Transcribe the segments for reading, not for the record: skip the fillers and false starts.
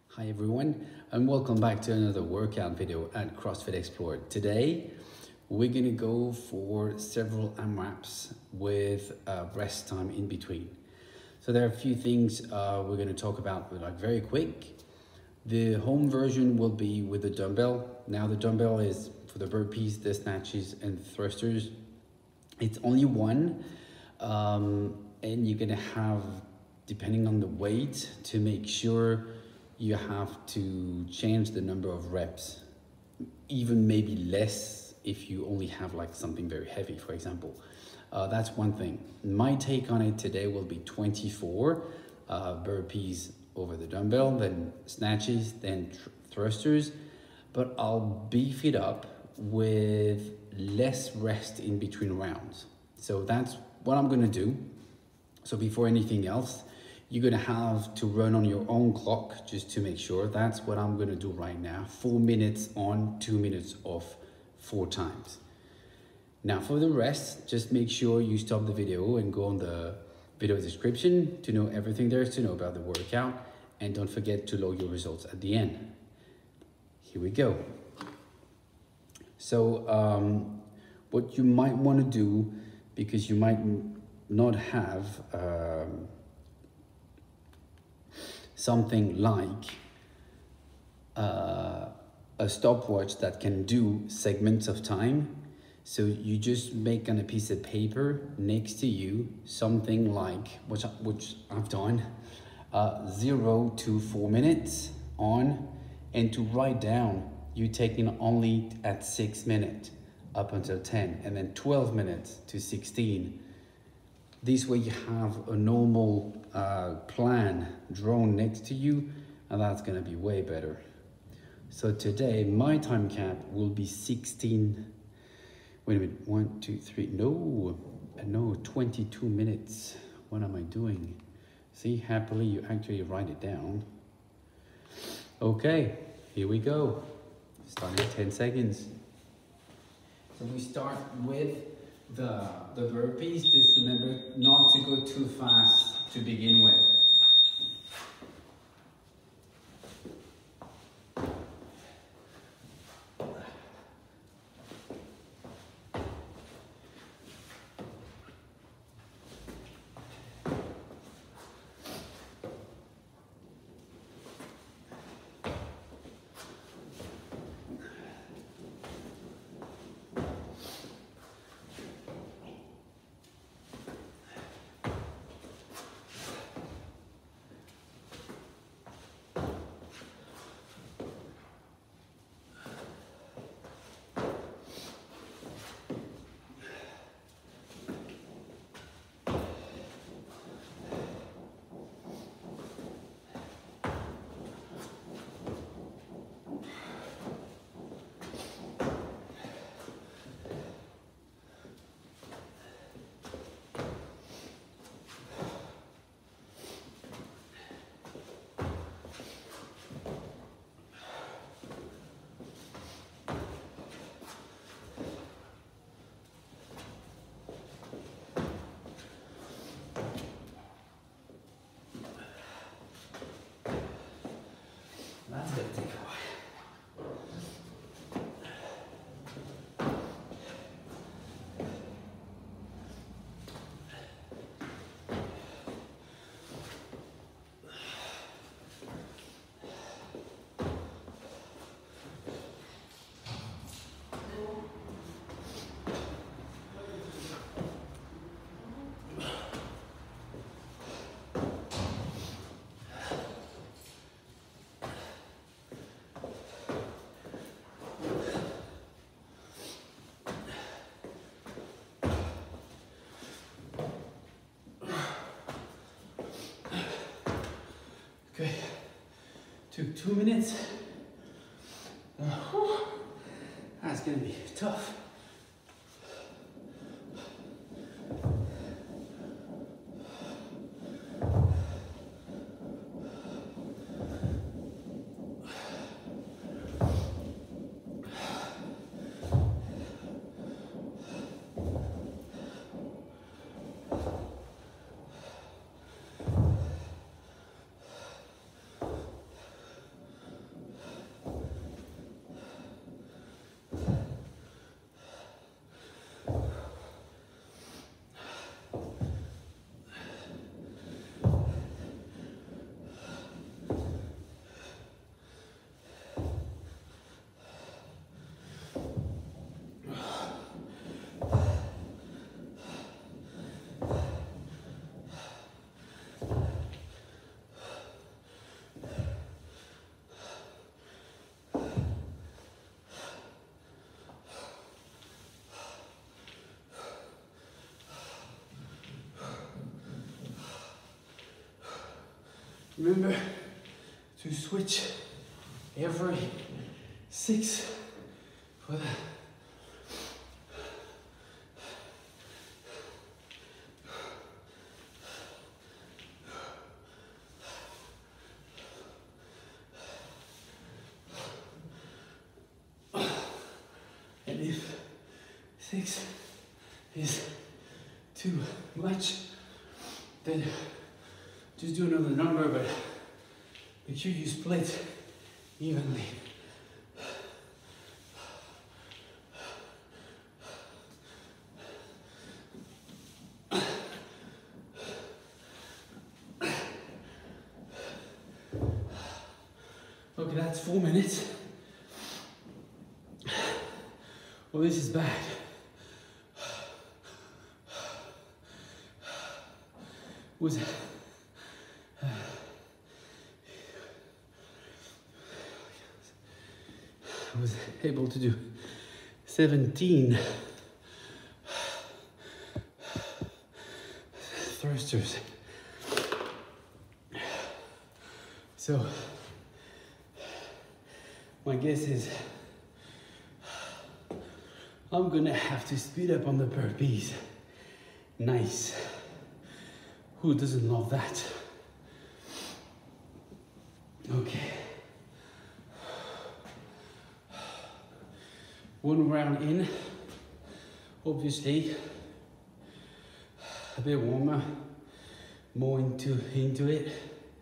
Hi everyone, and welcome back to another workout video at CrossFit Explorer. Today we're gonna go for several AMRAPs with rest time in between. So there are a few things we're gonna talk about very quick. The home version will be with the dumbbell. Now the dumbbell is for the burpees, the snatches, and thrusters. It's only one, and you're gonna have, depending on the weight, to make sure you have to change the number of reps, even maybe less if you only have like something very heavy, for example. That's one thing. My take on it today will be 24 burpees over the dumbbell, then snatches, then thrusters, but I'll beef it up with less rest in between rounds. So that's what I'm gonna do. So before anything else, you're gonna have to run on your own clock just to make sure. That's what I'm gonna do right now. 4 minutes on, 2 minutes off, 4 times. Now for the rest, just make sure you stop the video and go on the video description to know everything there is to know about the workout. And don't forget to log your results at the end. Here we go. So what you might wanna do, because you might not have something like a stopwatch that can do segments of time. So you just make on a piece of paper next to you something like, which I've done, 0 to 4 minutes on, and to write down, you taking only at 6 minutes up until 10, and then 12 minutes to 16. This way you have a normal plan drawn next to you, and that's gonna be way better. So today, my time cap will be 16, wait a minute, 1, 2, 3, no, 22 minutes. What am I doing? See, happily you actually write it down. Okay, here we go. Starting at 10 seconds. So we start with the burpees. Just remember not to go too fast to begin with. That's gonna take a while. Okay, took 2 minutes. That's gonna be tough. Remember to switch every 6 for that. And if 6 is too much, then just do another number, but make sure you split evenly. Okay, that's 4 minutes. Well, this is bad. Was I was able to do 17 thrusters. So my guess is I'm gonna have to speed up on the burpees. Nice. Who doesn't love that? Okay. One round in, obviously a bit warmer, more into it.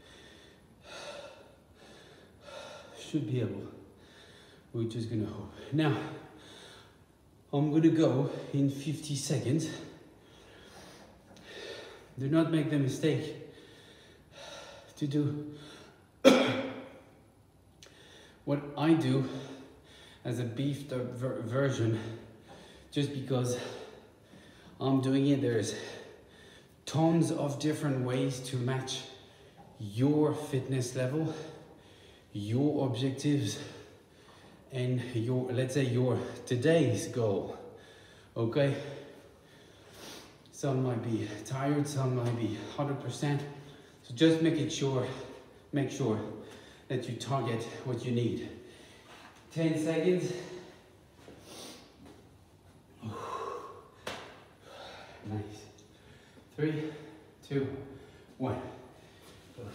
Should be able. We're just gonna hope. Now, I'm gonna go in 50 seconds. Do not make the mistake to do what I do as a beefed up version, just because I'm doing it. There's tons of different ways to match your fitness level, your objectives, and your, let's say, your today's goal. Okay? Some might be tired, some might be 100%. So just make sure that you target what you need. 10 seconds. Nice. 3, 2, 1. Okay.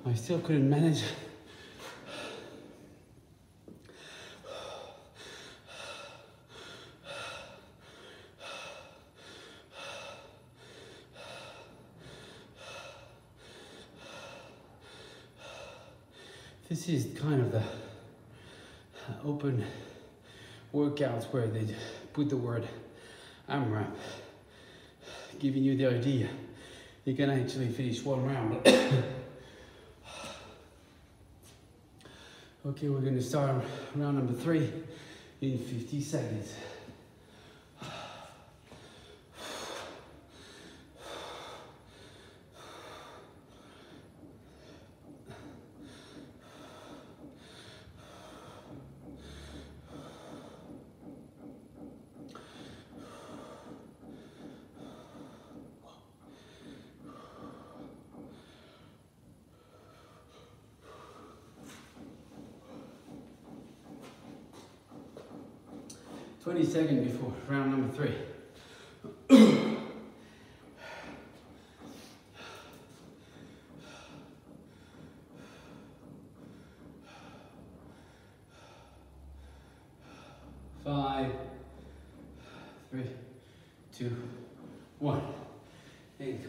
I still couldn't manage. This is kind of the open workouts where they put the word AMRAP, giving you the idea you can actually finish one round. Okay, we're going to start round number 3 in 50 seconds. Twenty seconds before round number 3. 5, 3, 2, 1. And go.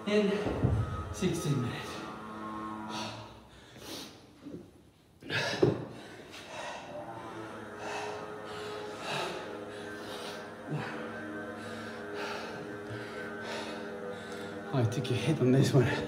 in 16 minutes. I took a hit on this one.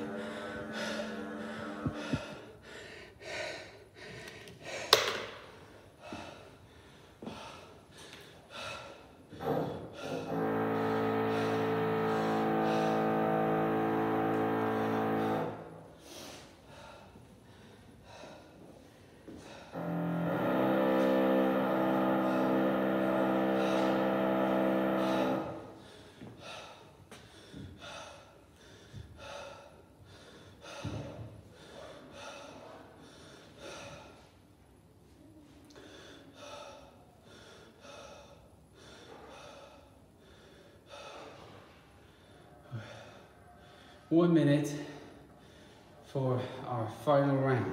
One minute for our final round.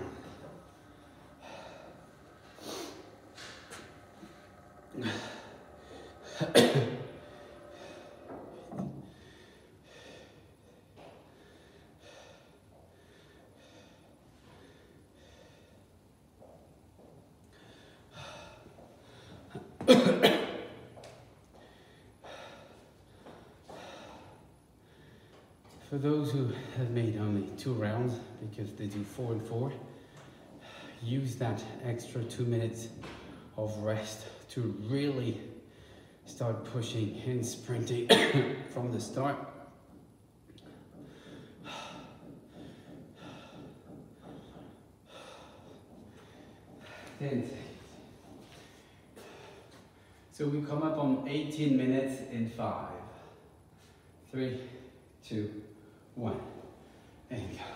For those who have made only 2 rounds, because they do 4 and 4, use that extra 2 minutes of rest to really start pushing and sprinting from the start. So we come up on 18 minutes in 5, 3, 2, 1, and go.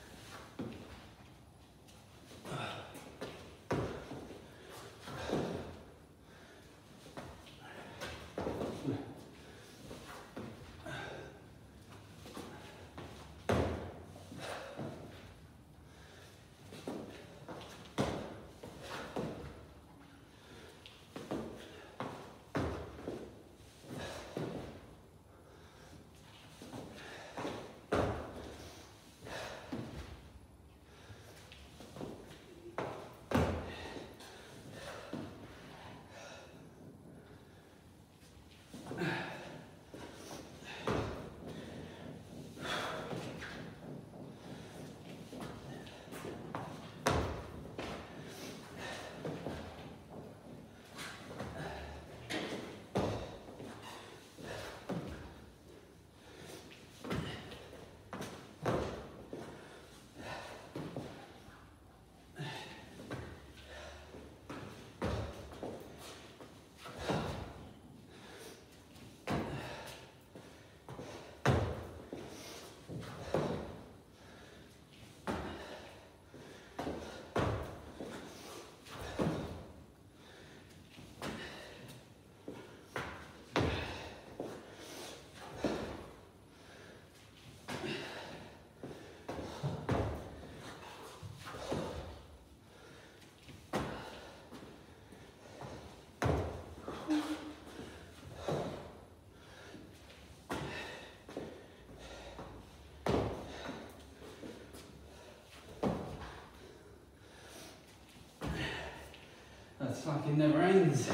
That's like it never ends.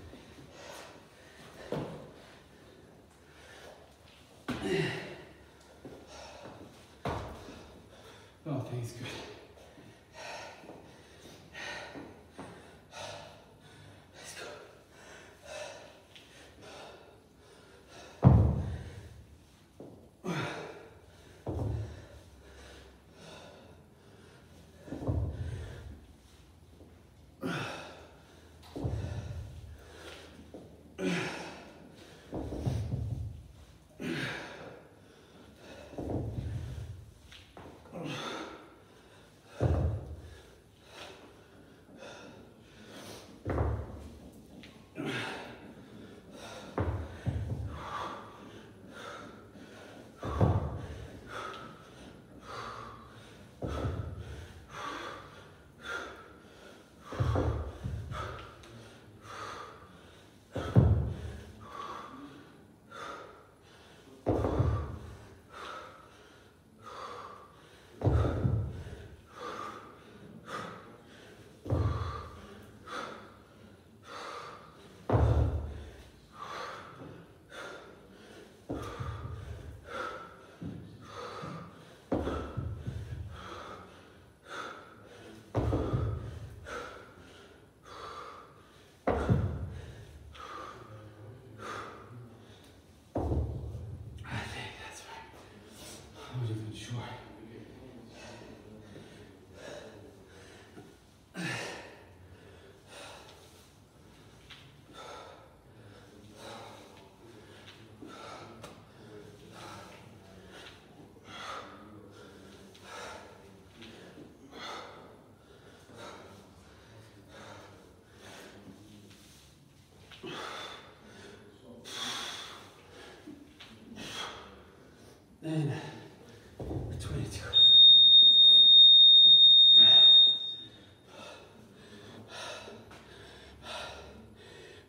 Oh, thanks, good.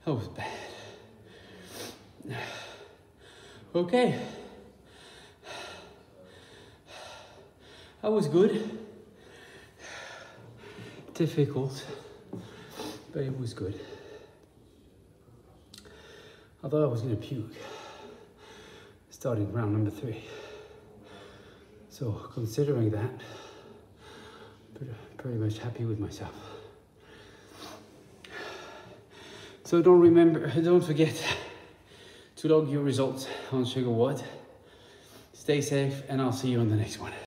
That was bad. Okay. That was good. Difficult, but it was good. I thought I was gonna puke starting round number 3. So considering that, pretty much happy with myself. So don't forget to log your results on SugarWOD. Stay safe, and I'll see you on the next one.